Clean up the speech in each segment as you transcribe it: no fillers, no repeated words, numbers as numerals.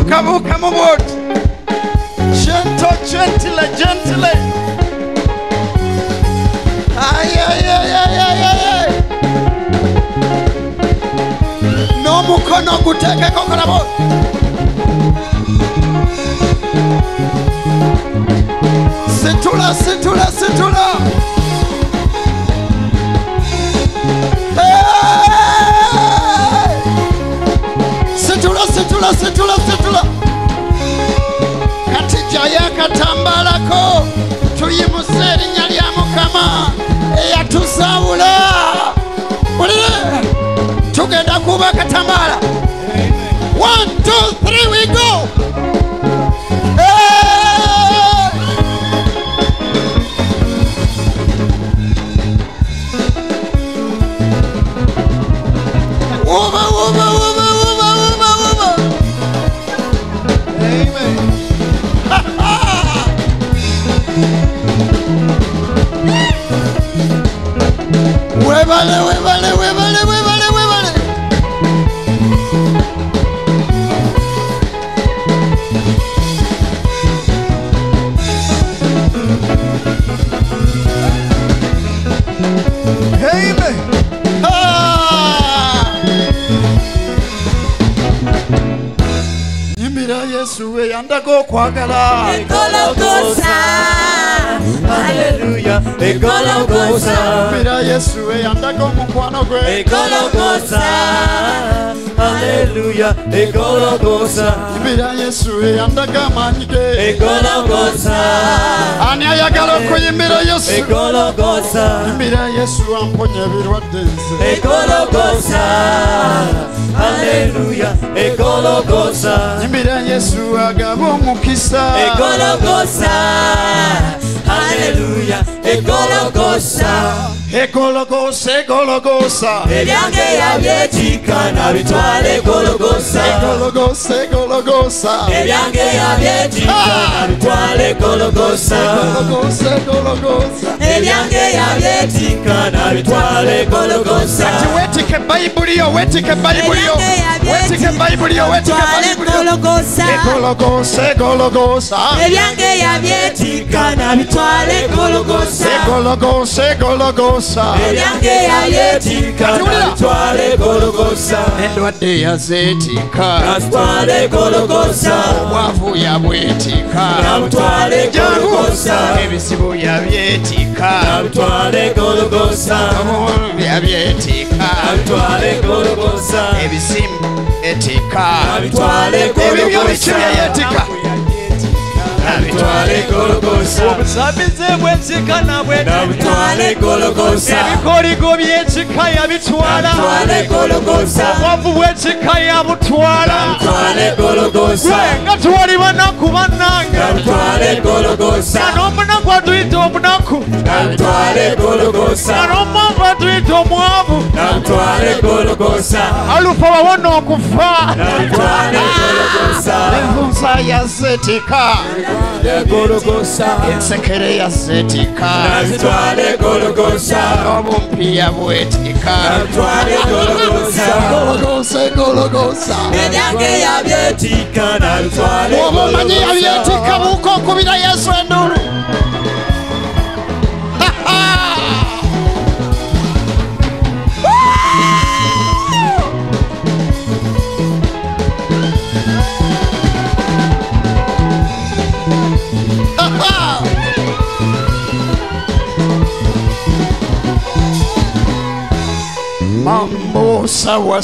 Buka mu boat. Gently. Ay. No mukono gutekeko kalabo. Situla. Situla. Katijaya katambalako. Tuyimuse erinnya lya Mukama eyatusawula. Tugenda kuba katambala. 1, 2, 3 we go. Over. Amen. Webale. Amen. Nyimbira Yesu eyandako kwagala. Egologosa. Hallelujah. Egologosa. Nyimbira Yesu eyandako mukwano gwe. Egologosa. Hallelujah. Egologosa. Nyimbira Yesu eyandaka amaanyi ge. Egologosa. Ani ayagala okuyimbira Yesu. Egologosa. Nyimbira Yesu amponye ebirwadde nze. Egologosa. Hallelujah. Egologosa. Nyimbira Yesu agaba omukisa. Egologosa. Hallelujah. Egologosa. Egologosa. Ebyange yabyetikana bitwale Egologosa. Egologosa. Ebyange yabyetikana bitwale Egologosa. Ebyange yabyetikana bitwale Egologosa. Kati wetike Bayibuli yo. Egologosa. Ebyange yabyetikana bitwale Egologosa. Ebyange yabyetikana bitwale Egologosa. Endwadde yazeetika. Bitwale Egologosa. Obwavu yabwetika. Bitwale Egologosa. Ebizibu yabyetika. Bitwale Egologosa. Obuntu yabyetika. Bitwale Egologosa. Ebisimba etika. Bitwale Egologosa. Ebyo bikibye yetika. Bitwale Egologosa. Obusabize bw'ekika nabwe Bitwale Egologosa. ebikoligo by'ekika yabitwala. Bitwale Egologosa. obwavu bw'ekika yabutwala. Bitwale Egologosa. Nga tewali banaku bannange. Bitwale Egologosa. Nga n'omunaku atuyita omunaku. Bitwale Egologosa. Nga n'omwavu atuyita omwavu. Bitwale Egologosa. Alufa wawona okufa. Bitwale Egologosa. Envunza yazeetika. Egologosa. Ensekere yazeetika. Bitwale Egologosa. Obumpi yabwetika. Bitwale Egologosa. Ebyange yabyetikana bitwale Bw'oba omanyi yabyetika buuka okubira Yesu endulu. Mambo sawa.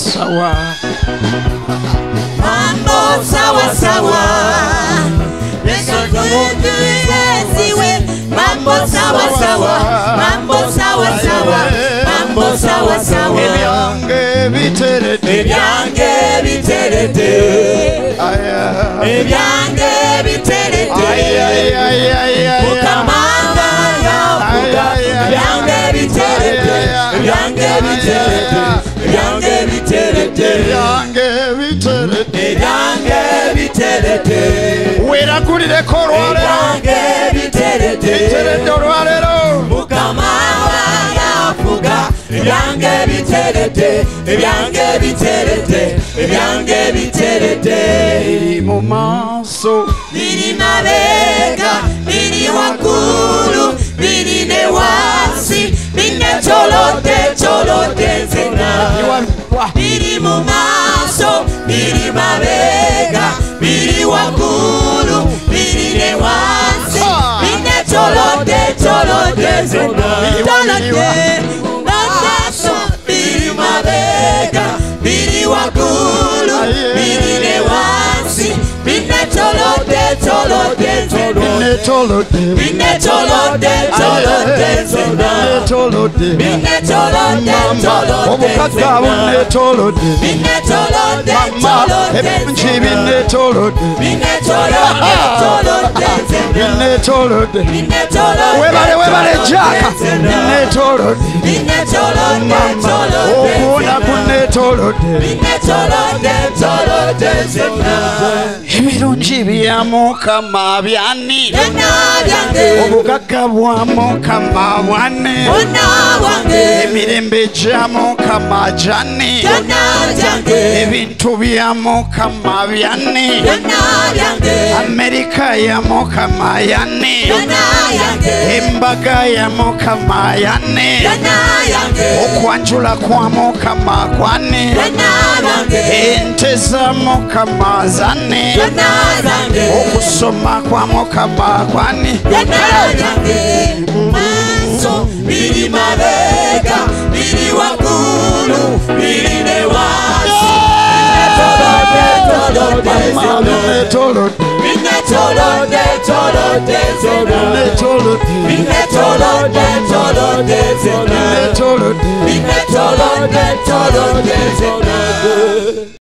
Mambo sawa. Yesu tuiziwe. Mambo sawa. Mambo sawa. Ebyange biterete. Ebyange biterete. Mukamanga yavuga. Ebyange biterete. Ebyange biterete. Weerakulireko olwaleero. Ebyange biterete. Biterete olwaleero. Mukamanga yavuga. Ebyange biterete. mu maaso biri mabega, biri waggulu, biri ne wansi, binetolodde tolodde nzena. Biri mu maaso, biri mabega, biri waggulu, biri ne wansi, binetolodde tolodde nzena. Tolodde maaso, biri mabega, biri waggulu, biri ne wansi, binetolodde tolodde nzena. binetolodde Binetolodde tolodde nzena. binetolodde Binetolodde tolodde obukaka bunetolodde Binetolodde mama tolodde ebingi binetolodde Binetolodde tolodde binetolodde Binetolodde webale jaka binetolodde Binetolodde mama tolodde okuwona kunetolodde Binetolodde tolodde ebirungi bya Mukama byani Byonna byange obugagga bwa Mukama bwane Bwonna bwange emirembe gya Mukama gyani Byonna byange ebintu bya Mukama byani Byonna byange Amerika ya Mukama yani Byonna byange embaga ya Mukama yani Byonna byange okwanjula kwa Mukama kwani Byonna byange ente za Mukama zani Byonna byange okusoma kwa Mukama kwani Byonna byange maaso biri mabega biri waggulu biri ne wansi binetolodde Binetolodde tolodde nzena binetolodde Binetolodde tolodde nzena binetolodde Binetolodde tolodde nzena